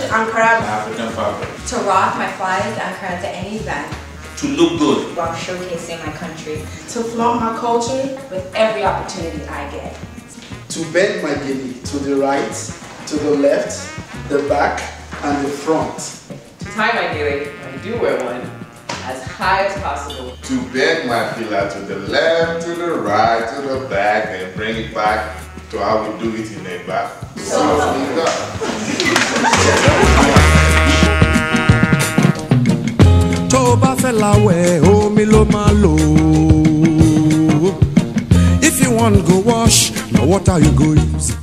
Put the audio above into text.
Ankara African fabric. To rock my flyers Ankara to any event. To look good while showcasing my country. To flaunt my culture with every opportunity I get. To bend my gilly to the right, to the left, the back, and the front. To tie my gilly, when I do wear one, as high as possible. To bend my pillar to the left, to the right, to the back, and bring it back to how we do it in the back. If you want go wash, now what are you go use?